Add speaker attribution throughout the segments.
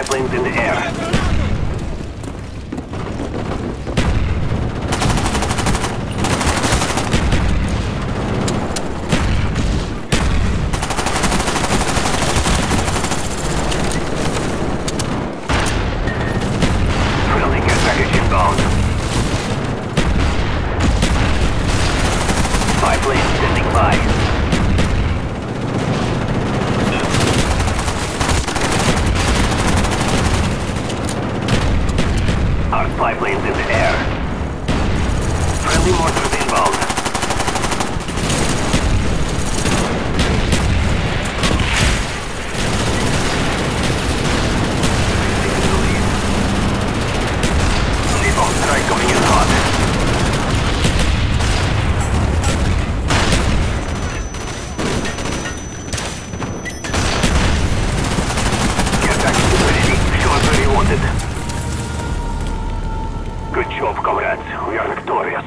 Speaker 1: spy planes in the air. Spy planes in the air. Friendly mortars inbound. Napalm strike coming in hot. Get back to the city. Show us where you want it. Good job, comrades. We are victorious.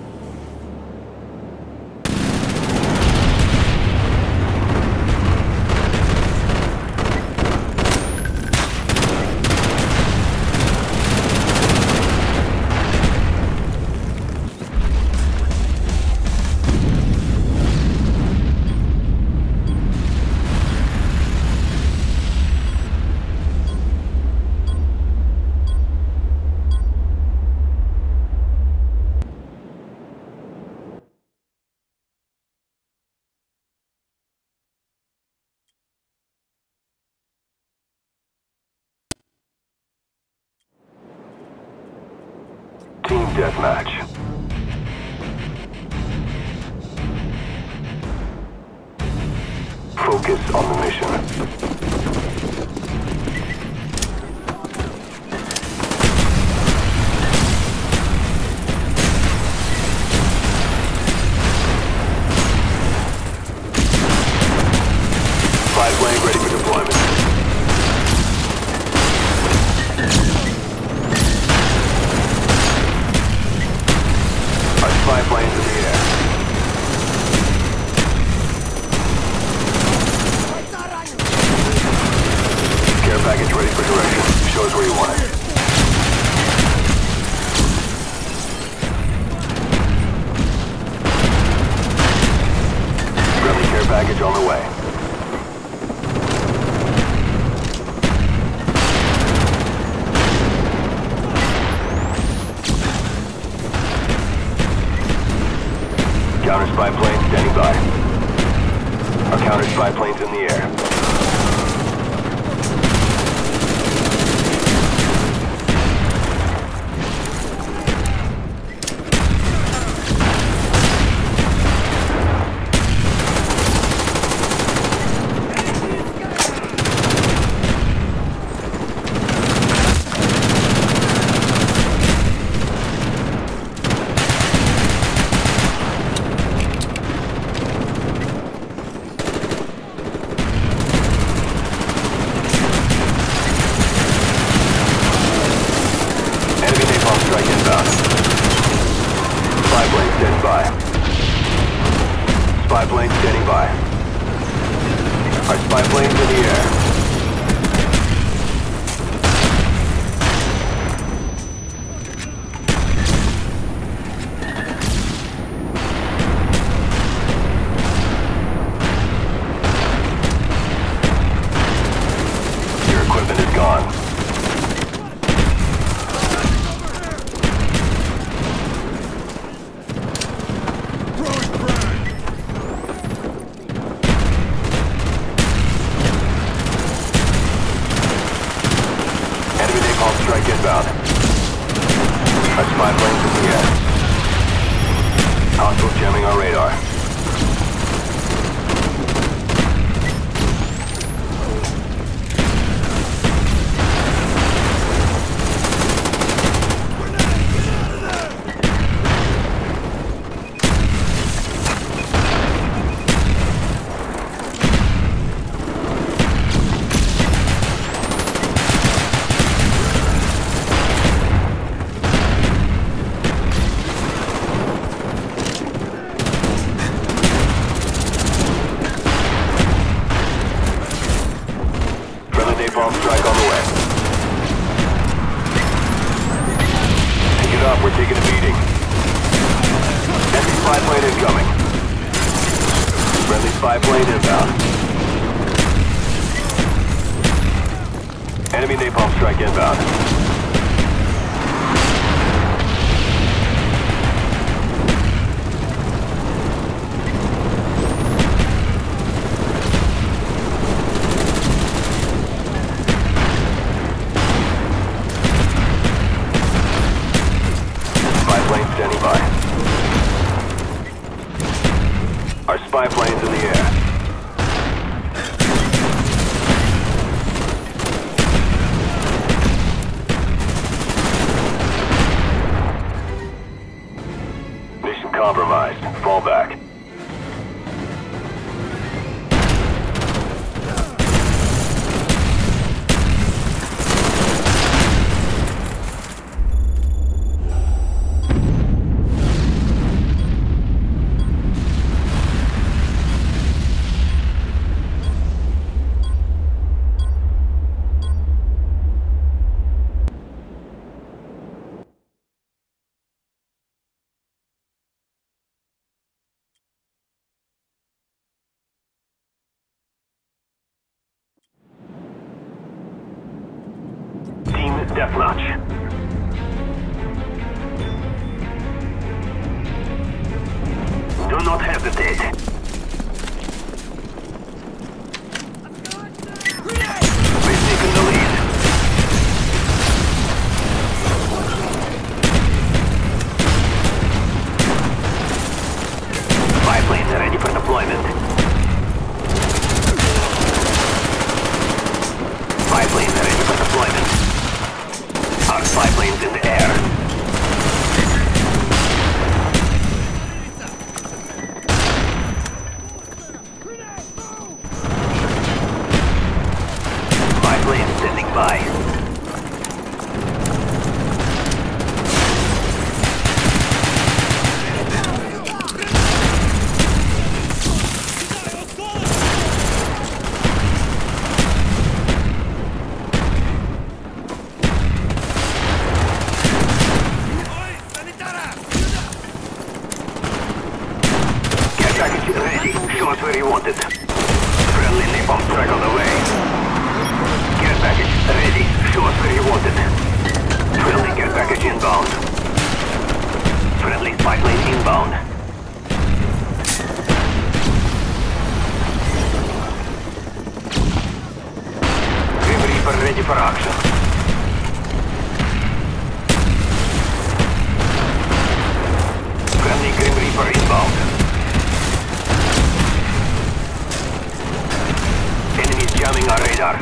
Speaker 1: Team deathmatch. Focus on the mission. Spy plane ready for deployment. Spy planes in the air. Care package ready for direction. Show us where you want it. Friendly care package on the way. Counter spy planes standing by. Our counter spy planes in the air. Strike inbound. Spy plane standing by. Spy plane standing by. Our spy planes in the air. Your equipment is gone. Strike inbound. Our spy planes in the air. Hostiles jamming our radar. Napalm strike on the way. it up. We're taking a beating. Enemy spy plane incoming. Friendly spy plane inbound. Enemy napalm strike inbound. Spy plane standing by. Our spy plane's in the air. Mission compromised. Fall back. Deathmatch. Do not hesitate. We've taken the lead. Spy planes are ready for deployment. Spy planes are ready for deployment. Our spy plane's in the air. Spy plane standing by. Ready. Show us where you want it. Friendly napalm strike on the way. Care package ready. Show us where you want it. Friendly care package inbound. Friendly spy plane inbound. Grim Reaper ready for action. Friendly Grim Reaper inbound. Enemies jamming our radar.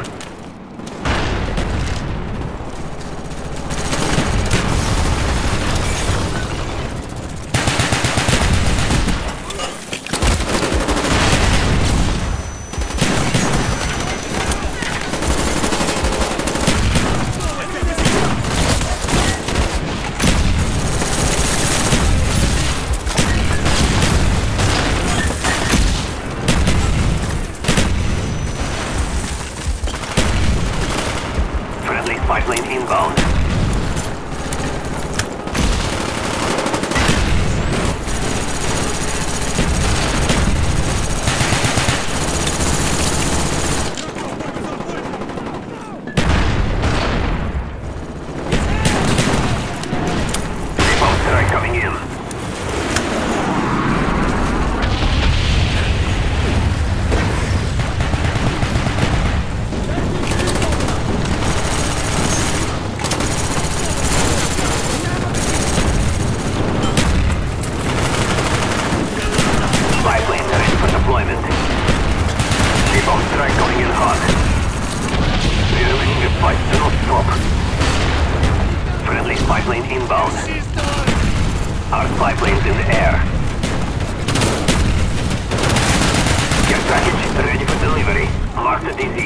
Speaker 1: Spy plane inbound. Napalm strike coming in. Napalm strike going in hot. We're winning this fight, do not stop. Friendly spy plane inbound. Our spy plane's in the air. Care package ready for delivery. Mark the DC.